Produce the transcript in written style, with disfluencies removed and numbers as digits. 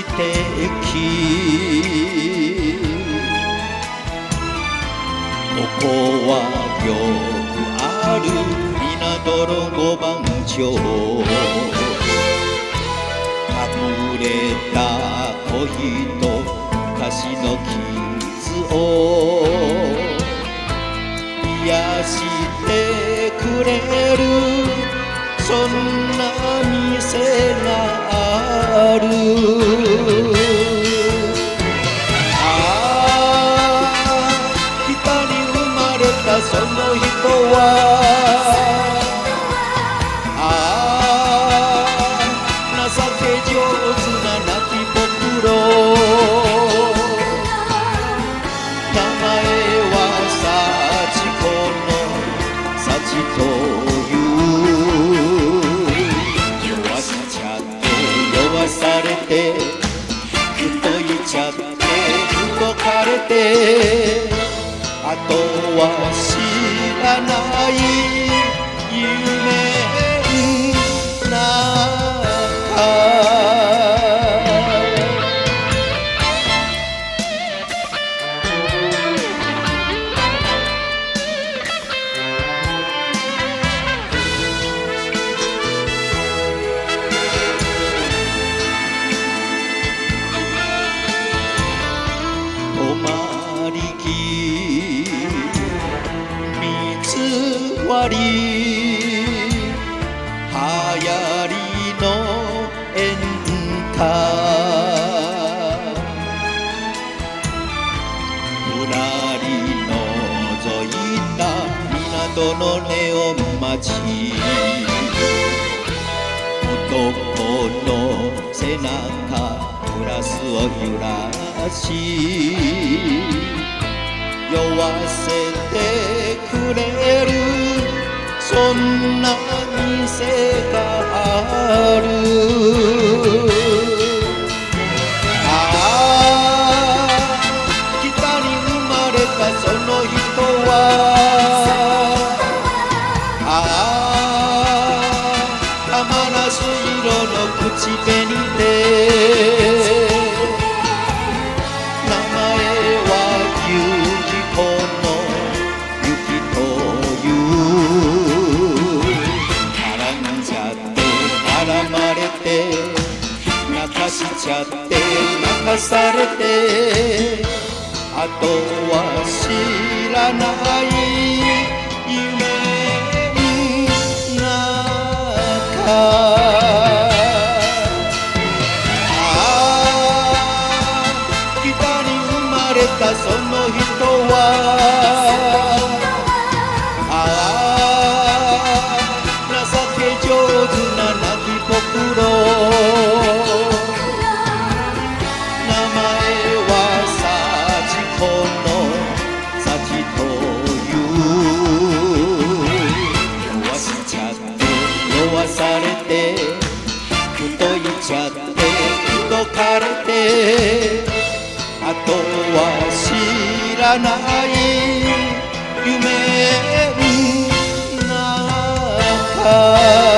敵。ここはよくある港の五番町。隠れた恋と歌詞の傷を癒してくれる、そんな店がある。北に生まれたその人は情け上手な泣きぼくろ。名前は幸子の幸という。弱っちゃって弱されて太いちゃって動かれて、あとは知らない夢の中。止まり木水割り、流行りの演歌、ぶらり覗いた港のネオン街。男の背中グラスを揺らし酔わせてくれる、そんな店がある。北に生まれたその人は玉なす色の口紅で泣かしちゃって泣かされて、あとは知らない夢の中。北に生まれたその人は情け上手な泣きぼくろ。名前は幸子の幸という。弱しちゃって弱されて太いちゃってどかれて、あとは知らない夢の中。